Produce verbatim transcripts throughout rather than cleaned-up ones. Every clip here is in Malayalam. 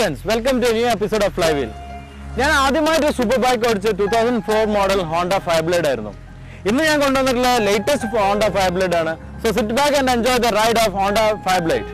friends, welcome to a new episode of Flywheel. ഞാൻ ആദ്യമായിട്ട് സൂപ്പർ ബൈക്ക് ഓടിച്ച two thousand four model Honda Fireblade ആയിരുന്നു. ഇന്ന് ഞാൻ കൊണ്ടുവന്നിട്ടുള്ള ലേറ്റസ്റ്റ് Honda Fireblade ആണ്. So sit back and enjoy the ride of Honda Fireblade.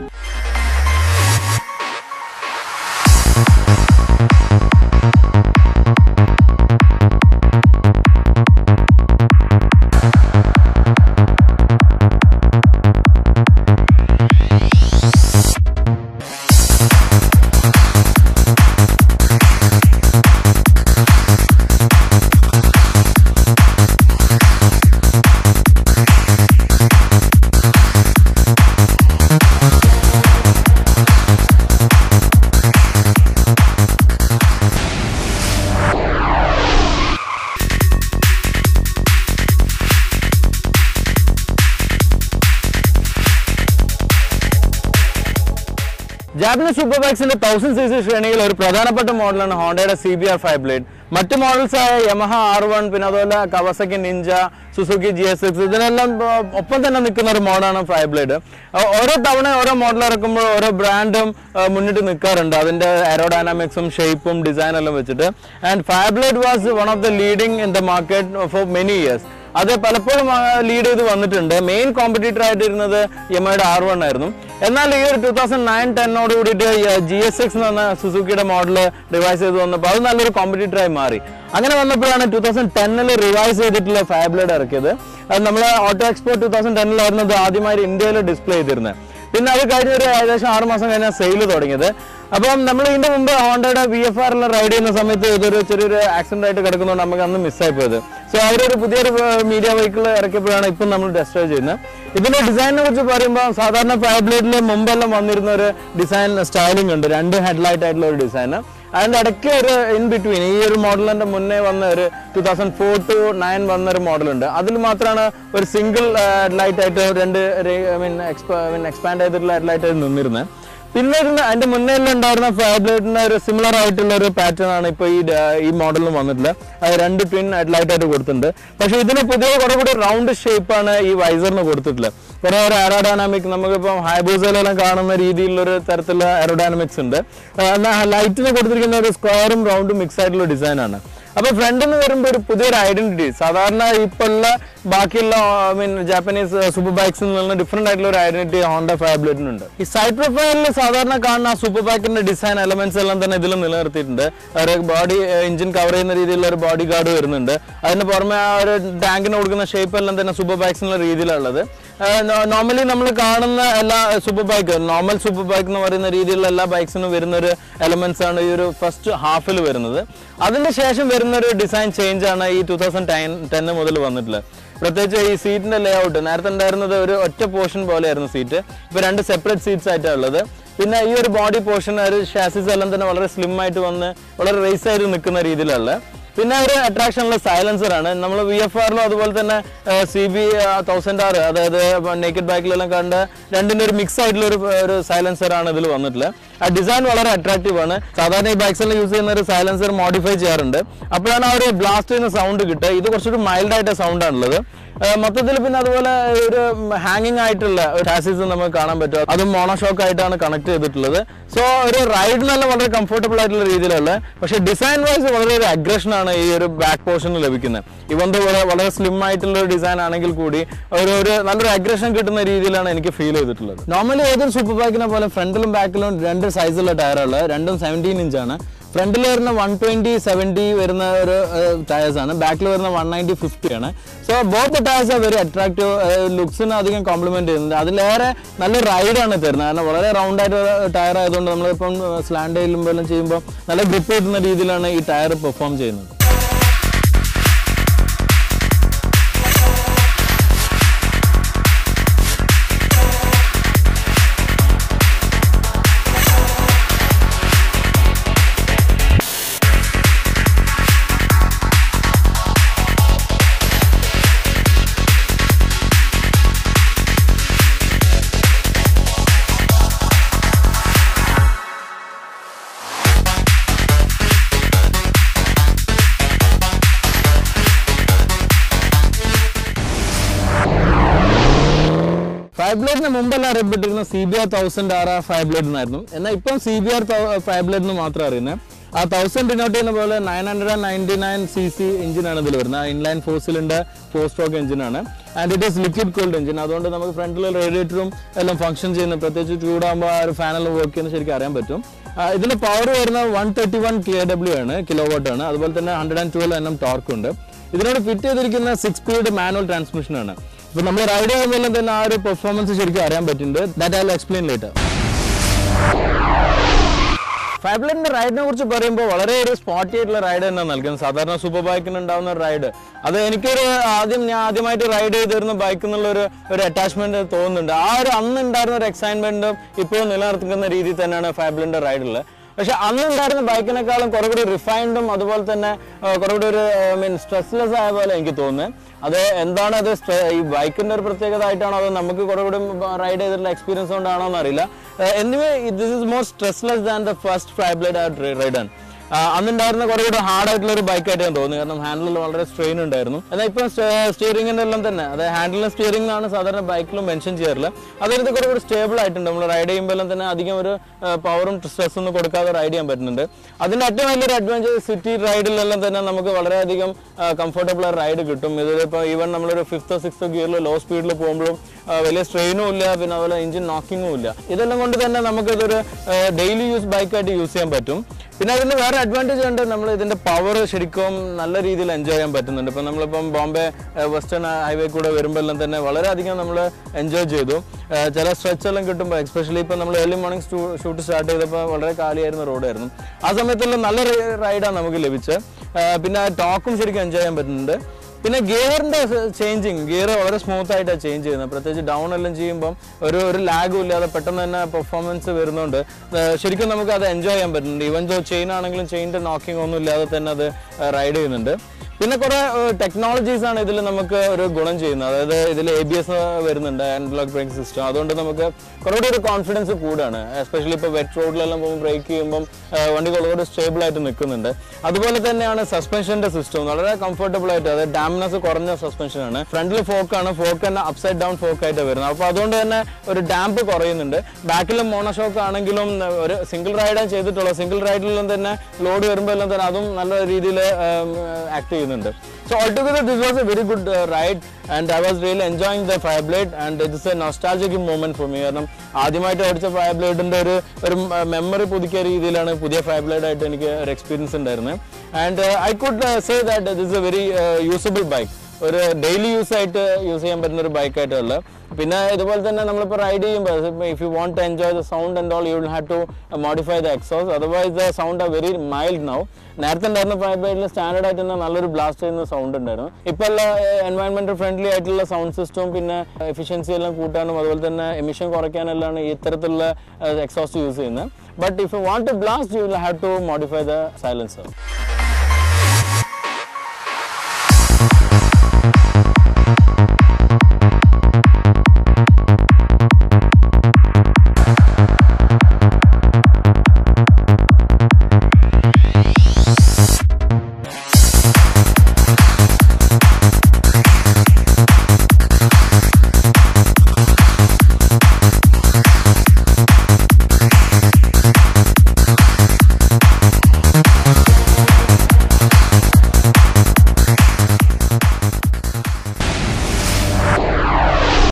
Japanese super bikes in the one thousand c c ശ്രേണിയിൽ ഒരു പ്രധാനപ്പെട്ട മോഡലാണ് ഹോണ്ടയുടെ C B R Fireblade. മറ്റ് മോഡൽസ് ആയ Yamaha R one, പിന്നെ അതുപോലെ Kawasaki Ninja, Suzuki G S X ഇതിനെല്ലാം ഒപ്പം തന്നെ നിൽക്കുന്ന ഒരു മോഡലാണ് Fireblade. ഓരോ തവണ ഓരോ മോഡൽ ഇറക്കുമ്പോൾ ഓരോ ബ്രാൻഡും മുന്നിട്ട് നിൽക്കാറുണ്ട് അതിന്റെ എയറോഡൈനാമിക്സും ഷേപ്പും ഡിസൈൻ എല്ലാം വെച്ചിട്ട്. And Fireblade was one of the leading in the market for many years. അത് പലപ്പോഴും ലീഡ് ചെയ്ത് വന്നിട്ടുണ്ട്. മെയിൻ കോമ്പറ്റീറ്റർ ആയിട്ടിരുന്നത് യമഹയുടെ ആർ വൺ ആയിരുന്നു. എന്നാൽ ഈ ഒരു ടൂ തൗസൻഡ് നയൻ ടെന്നോട് കൂടിയിട്ട് ജി എസ് എക്സ് എന്ന് പറഞ്ഞ സുസുക്കിയുടെ മോഡൽ റിവൈസ് ചെയ്ത് വന്നപ്പോൾ അത് നല്ലൊരു കോമ്പറ്റീറ്ററായി മാറി. അങ്ങനെ വന്നപ്പോഴാണ് ടൂ തൗസൻഡ് ടെന്നിൽ റിവൈസ് ചെയ്തിട്ടുള്ള Fireblade ഇറക്കിയത്. അത് നമ്മൾ ഓട്ടോ എക്സ്പോ ടൂ തൗസൻഡ് ടെന്നിലായിരുന്നു അത് ആദ്യമായി ഇന്ത്യയിൽ ഡിസ്പ്ലേ ചെയ്തിരുന്നത്. പിന്നെ അത് കഴിഞ്ഞ ഒരു ഏകദേശം ആറ് മാസം കഴിഞ്ഞാൽ സെയിൽ തുടങ്ങിയത്. അപ്പം നമ്മൾ ഇതിന്റെ മുമ്പ് ഹോണ്ടയുടെ വി എഫ് ആറിൽ റൈഡ് ചെയ്യുന്ന സമയത്ത് ഇതൊരു ചെറിയൊരു ആക്സിഡന്റ് ആയിട്ട് കിടക്കുന്നതുകൊണ്ട് നമുക്ക് അന്ന് മിസ്സായി പോയത്. സോ അവരൊരു പുതിയൊരു മീഡിയ വെഹിക്കിൾ ഇറക്കിയപ്പോഴാണ് ഇപ്പം നമ്മൾ ടെസ്റ്റ് ഡ്രൈവ് ചെയ്യുന്നത്. ഇതിന്റെ ഡിസൈനിനെ കുറിച്ച് പറയുമ്പോൾ സാധാരണ Firebladeൽ മുമ്പെല്ലാം വന്നിരുന്ന ഒരു ഡിസൈൻ സ്റ്റൈലിംഗ് ഉണ്ട്, രണ്ട് ഹെഡ്ലൈറ്റ് ആയിട്ടുള്ള ഒരു ഡിസൈൻ. അതിന്റെ ഇടയ്ക്ക് ഒരു ഇൻ ബിറ്റ്വീൻ ഈ ഒരു മോഡലിന്റെ മുന്നേ വന്ന ഒരു two thousand four to nine വന്ന ഒരു മോഡലുണ്ട്. അതിൽ മാത്രമാണ് ഒരു സിംഗിൾ ഹെഡ്ലൈറ്റ് ആയിട്ട് രണ്ട് ഐ മീൻ എക്സ്പാൻഡ് ചെയ്തിട്ടുള്ള ഹെഡ്ലൈറ്റ് ആയിട്ട് നിന്നിരുന്നത്. പിന്നെ അതിന്റെ മുന്നേ ഉണ്ടായിരുന്ന Firebladeന്റെ ഒരു സിമിലർ ആയിട്ടുള്ള ഒരു പാറ്റേൺ ആണ് ഇപ്പൊ ഈ ഈ മോഡലിന് വന്നിട്ടുള്ളത്. അത് രണ്ട് ട്വിൻ ഹെഡ്ലൈറ്റ് ആയിട്ട് കൊടുത്തിട്ടുണ്ട്. പക്ഷെ ഇതിന് പുതിയ കുറെ കൂടി റൗണ്ട് ഷേപ്പാണ് ഈ വൈസറിന് കൊടുത്തിട്ടുള്ളത്. കുറെ ഒരു എയറോഡൈനാമിക് നമുക്കിപ്പം ഹൈബൂസയിലെല്ലാം കാണുന്ന രീതിയിലുള്ള ഒരു തരത്തിലുള്ള എയറോഡൈനാമിക്സ് ഉണ്ട്. എന്നാൽ ലൈറ്റിന് കൊടുത്തിരിക്കുന്ന ഒരു സ്ക്വയറും റൗണ്ടും മിക്സ് ആയിട്ടുള്ള ഡിസൈൻ ആണ്. അപ്പൊ ഫ്രണ്ടിൽ നിന്ന് വരുമ്പോൾ ഒരു പുതിയൊരു ഐഡന്റിറ്റി സാധാരണ ഇപ്പൊ ഉള്ള ബാക്കിയുള്ള ഐ മീൻ ജാപ്പനീസ് സൂപ്പർ ബൈക്സിൽ നിന്ന് ഡിഫറെന്റ് ആയിട്ടുള്ള ഒരു ഐഡന്റിറ്റി ഹോണ്ട Firebladeനുണ്ട്. ഈ സൈഡ് പ്രൊഫൈലിൽ സാധാരണ കാണുന്ന സൂപ്പർ ബൈക്കിന്റെ ഡിസൈൻ എലമെന്റ്സ് എല്ലാം തന്നെ ഇതിൽ നിലനിർത്തിയിട്ടുണ്ട്. ബോഡി എഞ്ചിൻ കവർ ചെയ്യുന്ന രീതിയിലുള്ള ഒരു ബോഡി ഗാർഡ് വരുന്നുണ്ട്. അതിന് പുറമെ ആ ഒരു ടാങ്കിന് കൊടുക്കുന്ന ഷേപ്പ് എല്ലാം തന്നെ സൂപ്പർ ബൈക്സിനുള്ള രീതിയിലുള്ളത്. നോർമലി നമ്മൾ കാണുന്ന എല്ലാ super bike normal super bike എന്ന് പറയുന്ന രീതിയിലുള്ള എല്ലാ ബൈക്സിനും വരുന്ന ഒരു എലമെന്റ്സ് ആണ് ഈ ഒരു ഫസ്റ്റ് ഹാഫിൽ വരുന്നത്. അതിന് ശേഷം വരുന്ന ഒരു ഡിസൈൻ ചേഞ്ച് ആണ് ഈ ടൂ തൗസൻഡ് ടെൻ ടെന്ന് മുതൽ വന്നിട്ടുള്ളത്. പ്രത്യേകിച്ച് ഈ സീറ്റിന്റെ ലേ ഔട്ട് നേരത്തെ ഉണ്ടായിരുന്നത് ഒരു ഒറ്റ പോർഷൻ പോലെയായിരുന്നു സീറ്റ്. ഇപ്പൊ രണ്ട് സെപ്പറേറ്റ് സീറ്റ്സ് ആയിട്ടാണ് ഉള്ളത്. പിന്നെ ഈ ഒരു ബോഡി പോർഷൻ ഒരു ഷാസിസ് എല്ലാം തന്നെ വളരെ സ്ലിം ആയിട്ട് വന്ന് വളരെ റേസ് ആയിട്ട് നിൽക്കുന്ന രീതിയിലുള്ള. പിന്നെ ഒരു അട്രാക്ഷനുള്ള സൈലൻസർ ആണ്. നമ്മൾ വി എഫ് ആറിലും അതുപോലെ തന്നെ സി ബി തൗസൻഡ് ആറ് അതായത് നേക്കഡ് ബൈക്കിലെല്ലാം കണ്ട രണ്ടിന്റെ ഒരു മിക്സ് ആയിട്ടുള്ള ഒരു ഒരു സൈലൻസർ ആണ് ഇതിൽ വന്നിട്ടുള്ളത്. ആ ഡിസൈൻ വളരെ അട്രാക്റ്റീവ് ആണ്. സാധാരണ ഈ ബൈക്സിൽ യൂസ് ചെയ്യുന്ന ഒരു സൈലൻസർ മോഡിഫൈ ചെയ്യാറുണ്ട്. അപ്പോഴാണ് ആ ഒരു ബ്ലാസ്റ്റ് ചെയ്യുന്ന സൗണ്ട് കിട്ടുക. ഇത് കുറച്ചൊരു മൈൽഡ് ആയിട്ട് സൗണ്ട് ആണുള്ളത്. മൊത്തത്തിൽ പിന്നെ അതുപോലെ ഒരു ഹാങ്ങിങ് ആയിട്ടുള്ള ഒരു ഹാസിസ് നമുക്ക് കാണാൻ പറ്റും. അതും മോണോഷോക്ക് ആയിട്ടാണ് കണക്ട് ചെയ്തിട്ടുള്ളത്. സോ ഒരു റൈഡ് നല്ല വളരെ കംഫർട്ടബിൾ ആയിട്ടുള്ള രീതിയിലുള്ള, പക്ഷെ ഡിസൈൻ വൈസ് വളരെ ഒരു അഗ്രഷൻ ആണ് ഈ ഒരു ബാക്ക് പോർഷനിൽ ലഭിക്കുന്നത്. ഇവൻ വളരെ സ്ലിം ആയിട്ടുള്ള ഒരു ഡിസൈൻ ആണെങ്കിൽ കൂടി ഒരു ഒരു നല്ലൊരു അഗ്രഷൻ കിട്ടുന്ന രീതിയിലാണ് എനിക്ക് ഫീൽ ചെയ്തിട്ടുള്ളത്. നോർമലി ഏതൊരു സൂപ്പർ ബൈക്കിനെ പോലെ ഫ്രണ്ടിലും ബാക്കിലും രണ്ട് സൈസുള്ള ടയറുള്ളത്. രണ്ടും സെവൻറ്റീൻ ഇഞ്ചാണ്. ഫ്രണ്ടിൽ വരുന്ന വൺ ട്വന്റി സെവൻറ്റി വരുന്ന ഒരു ടയേഴ്സ് ആണ്. ബാക്കിൽ വരുന്ന വൺ നയൻറ്റി ഫിഫ്റ്റി ആണ്. So both the tyres are very attractive. ലുക്സിന് അധികം കോംപ്ലിമെന്റ് ചെയ്യുന്നുണ്ട്. അതിലേറെ നല്ല റൈഡാണ് തരുന്നത്. കാരണം വളരെ റൗണ്ട് ആയിട്ട് ടയർ ആയതുകൊണ്ട് നമ്മളിപ്പം സ്ലാൻഡ് ചെയ്യുമ്പോഴും ചെയ്യുമ്പോൾ നല്ല ഗ്രിപ്പ് കിട്ടുന്ന രീതിയിലാണ് ഈ ടയർ പെർഫോം ചെയ്യുന്നത്. ഫൈവ് ബ്ലേഡിന് മുമ്പെല്ലാം അറിയപ്പെട്ടിരുന്ന C B R thousand R ആ ഫൈവ് ബ്ലേഡ് എന്നായിരുന്നു. എന്നാൽ ഇപ്പം C B R Fireblade എന്ന് മാത്രം അറിയുന്നത്. ആ തൗസൻഡ് ഡിനോട്ട് ചെയ്യുന്ന പോലെ nine hundred and ninety nine C C എഞ്ചിനാണ് ഇതിൽ വരുന്നത്. Inline four cylinder four stroke എഞ്ചിനാണ്. And it is liquid cooled engine. അതുകൊണ്ട് നമുക്ക് ഫ്രണ്ടിൽ റേഡിയേറ്ററും എല്ലാം ഫംഗ്ഷൻ ചെയ്യുന്നത്, പ്രത്യേകിച്ച് ചൂടാകുമ്പോൾ ആ ഒരു ഫാനെല്ലാം വർക്ക് ചെയ്യുന്നത് ശരിക്കും അറിയാൻ പറ്റും. ഇതിന്റെ പവർ വരുന്നത് one thirty one K W ആണ്, കിലോ വാട്ട് ആണ്. അതുപോലെ തന്നെ hundred and twelve N M torque ഉണ്ട്. ഇതിനോട് ഫിറ്റ് ചെയ്തിരിക്കുന്ന സിക്സ് സ്പീഡ് മാനുവൽ ട്രാൻസ്മിഷൻ ആണ്. ഇപ്പൊ നമ്മൾ റൈഡ് ചെയ്യുമ്പോൾ തന്നെ ആ ഒരു പെർഫോമൻസ് ശരിക്കും അറിയാൻ പറ്റുന്നുണ്ട്. That I will explain later. ഫൈവ് ബ്ലേഡിന്റെ റൈഡിനെ കുറിച്ച് പറയുമ്പോൾ വളരെ ഒരു സ്പോട്ടി ആയിട്ടുള്ള റൈഡ് തന്നെ നൽകുന്നത്. സാധാരണ സൂപ്പർ ബൈക്കിന് ഉണ്ടാവുന്ന റൈഡ് അത് എനിക്കൊരു ആദ്യം ഞാൻ ആദ്യമായിട്ട് റൈഡ് ചെയ്തിരുന്ന ബൈക്ക് എന്നുള്ള ഒരു ഒരു അറ്റാച്ച്മെന്റ് തോന്നുന്നുണ്ട്. ആ ഒരു അന്ന് ഉണ്ടായിരുന്ന ഒരു എക്സൈറ്റ്മെന്റും ഇപ്പോൾ നിലനിർത്തുന്ന രീതിയിൽ തന്നെയാണ് ഫൈവ് ബ്ലേഡിന്റെ റൈഡുള്ളത്. പക്ഷെ അന്ന് ഉണ്ടായിരുന്ന ബൈക്കിനേക്കാളും കുറെ കൂടി റിഫൈൻഡും അതുപോലെ തന്നെ കുറെ കൂടി ഒരു മീൻ സ്ട്രെസ്ലെസ് ആയ പോലെ എനിക്ക് തോന്നുന്നത്. അത് എന്താണ്, അത് ഈ ബൈക്കിന്റെ ഒരു പ്രത്യേകത ആയിട്ടാണോ അതോ നമുക്ക് കുറെ കൂടി റൈഡ് ചെയ്തിട്ടുള്ള എക്സ്പീരിയൻസ് കൊണ്ടാണോ എന്നറിയില്ല. Anyway this is more stressless than the first Fireblade I ridden. അന്നുണ്ടായിരുന്ന കുറെ കൂടി ഹാർഡ് ആയിട്ടുള്ള ഒരു ബൈക്കായിട്ട് ഞാൻ തോന്നി. കാരണം ഹാൻഡിലിൽ വളരെ സ്ട്രെയിൻ ഉണ്ടായിരുന്നു. എന്നാൽ ഇപ്പം സ്റ്റിയറിംഗിന്റെ എല്ലാം തന്നെ അതായത് ഹാൻഡിലും സ്റ്റിയറിംഗ് ആണ് സാധാരണ ബൈക്കിലും മെൻഷൻ ചെയ്യാറില്ല. അതായത് കുറെ കൂടി സ്റ്റേബിൾ ആയിട്ടുണ്ട്. നമ്മൾ റൈഡ് ചെയ്യുമ്പോൾ എല്ലാം തന്നെ അധികം ഒരു പവറും സ്ട്രെസ് ഒന്നും കൊടുക്കാതെ റൈഡ് ചെയ്യാൻ പറ്റുന്നുണ്ട്. അതിന്റെ ഏറ്റവും വലിയൊരു അഡ്വാൻറ്റേജ് സിറ്റി റൈഡിലെല്ലാം തന്നെ നമുക്ക് വളരെയധികം കംഫർട്ടബിൾ ആയ റൈഡ് കിട്ടും. ഇതിലിപ്പോൾ ഈവൻ നമ്മളൊരു ഫിഫ്ത്തോ സിക്സ്തോ ഗിയറിൽ ലോ സ്പീഡിൽ പോകുമ്പോഴും വലിയ സ്ട്രെയിനും ഇല്ല, പിന്നെ അതുപോലെ എഞ്ചിൻ നോക്കിങ്ങും ഇല്ല. ഇതെല്ലാം കൊണ്ട് തന്നെ നമുക്കിതൊരു ഡെയിലി യൂസ് ബൈക്കായിട്ട് യൂസ് ചെയ്യാൻ പറ്റും. പിന്നെ അതിന് വേറെ അഡ്വാൻറ്റേജ് ഉണ്ട്, നമ്മൾ ഇതിന്റെ പവർ ശരിക്കും നല്ല രീതിയിൽ എൻജോയ് ചെയ്യാൻ പറ്റുന്നുണ്ട്. ഇപ്പം നമ്മളിപ്പം ബോംബെ വെസ്റ്റേൺ ഹൈവേ കൂടെ വരുമ്പോൾ എല്ലാം തന്നെ വളരെയധികം നമ്മൾ എൻജോയ് ചെയ്തു. ചില സ്ട്രെച്ച് എല്ലാം കിട്ടുമ്പോൾ എസ്പെഷ്യലി ഇപ്പം നമ്മൾ ഏർലി മോർണിംഗ് ഷൂട്ട് സ്റ്റാർട്ട് ചെയ്തപ്പോൾ വളരെ കാലിയായിരുന്ന റോഡായിരുന്നു. ആ സമയത്തെല്ലാം നല്ല റൈഡാണ് നമുക്ക് ലഭിച്ചത്. പിന്നെ ടോക്കും ശരിക്കും എൻജോയ് ചെയ്യാൻ പറ്റുന്നുണ്ട്. പിന്നെ ഗിയറിന്റെ ചേഞ്ചിങ് ഗിയർ വളരെ സ്മൂത്ത് ആയിട്ടാണ് ചേഞ്ച് ചെയ്യുന്നത്. പ്രത്യേകിച്ച് ഡൗൺ എല്ലാം ചെയ്യുമ്പോൾ ഒരു ഒരു ലാഗും ഇല്ലാതെ പെട്ടെന്ന് തന്നെ പെർഫോമൻസ് വരുന്നുണ്ട്. ശരിക്കും നമുക്ക് അത് എൻജോയ് ചെയ്യാൻ പറ്റുന്നുണ്ട്. ഈവൻ ദോ ചെയിൻ ആണെങ്കിലും ചെയിൻ്റെ നോക്കിംഗ് ഒന്നും ഇല്ലാതെ തന്നെ അത് റൈഡ് ചെയ്യുന്നുണ്ട്. പിന്നെ കുറെ ടെക്നോളജീസ് ആണ് ഇതിൽ നമുക്ക് ഒരു ഗുണം ചെയ്യുന്നത്. അതായത് ഇതിൽ എ ബി എസ് വരുന്നുണ്ട്, ആൻഡ്ലോക്ക് ബ്രേക്ക് സിസ്റ്റം. അതുകൊണ്ട് നമുക്ക് കുറച്ചുകൂടി ഒരു കോൺഫിഡൻസ് കൂടാണ്. എസ്പെഷ്യലി ഇപ്പോൾ വെറ്റ് റോഡിലെല്ലാം പോകുമ്പോൾ ബ്രേക്ക് ചെയ്യുമ്പോൾ വണ്ടി കുറച്ചുകൂടി സ്റ്റേബിൾ ആയിട്ട് നിൽക്കുന്നുണ്ട്. അതുപോലെ തന്നെയാണ് സസ്പെൻഷന്റെ സിസ്റ്റം വളരെ കംഫർട്ടബിൾ ആയിട്ട്, അതായത് ഡാംനെസ് കുറഞ്ഞ സസ്പെൻഷൻ ആണ്. ഫ്രണ്ടിൽ ഫോക്കാണ്, ഫോക്ക് തന്നെ അപ്സൈഡ് ഡൗൺ ഫോക്ക് ആയിട്ട് വരുന്നത്. അപ്പോൾ അതുകൊണ്ട് തന്നെ ഒരു ഡാമ്പ് കുറയുന്നുണ്ട്. ബാക്കിലും മോണോഷോക്ക് ആണെങ്കിലും ഒരു സിംഗിൾ റൈഡാണ് ചെയ്തിട്ടുള്ളത്. സിംഗിൾ റൈഡിലെല്ലാം തന്നെ ലോഡ് വരുമ്പോൾ എല്ലാം തന്നെ അതും നല്ല രീതിയിൽ ആക്ട് ചെയ്യുന്നുണ്ട്. So altogether this was a very good uh, ride and I was really enjoying the five blade and it is a nostalgic moment for me. കാരണം ആദ്യമായിട്ട് ഓടിച്ച ഫൈവ് ബ്ലേഡിന്റെ ഒരു ഒരു മെമ്മറി പുതുക്കിയ രീതിയിലാണ് പുതിയ ഫൈവ് ബ്ലേഡ് ആയിട്ട് എനിക്ക് ഒരു എക്സ്പീരിയൻസ് ഉണ്ടായിരുന്നത്. And I could say that this is a very usable bike. ഒരു ഡെയിലി യൂസ് ആയിട്ട് യൂസ് ചെയ്യാൻ പറ്റുന്ന ഒരു ബൈക്കായിട്ടുള്ളത്. പിന്നെ ഇതുപോലെ തന്നെ നമ്മളിപ്പോൾ റൈഡ് ചെയ്യുമ്പോൾ if you want to enjoy the sound and all you will have to modify the exhaust, otherwise the sound are very mild now. നേരത്തെ ഉണ്ടായിരുന്ന ഫൈവ് ബ്ലേഡിൽ സ്റ്റാൻഡേർഡ് ആയിട്ട് തന്നെ നല്ലൊരു ബ്ലാസ്റ്റ് ചെയ്യുന്ന സൗണ്ട് ഉണ്ടായിരുന്നു. ഇപ്പോൾ എല്ലാ എൻവയോൺമെന്റൽ ഫ്രണ്ട്ലി ആയിട്ടുള്ള സൗണ്ട് സിസ്റ്റവും പിന്നെ എഫിഷ്യൻസി എല്ലാം കൂട്ടാനും അതുപോലെ തന്നെ എമിഷൻ കുറയ്ക്കാനെല്ലാം ഇത്തരത്തിലുള്ള എക്സോസ്റ്റ് യൂസ് ചെയ്യുന്നത്. But if you want to blast you will have to modify the silencer.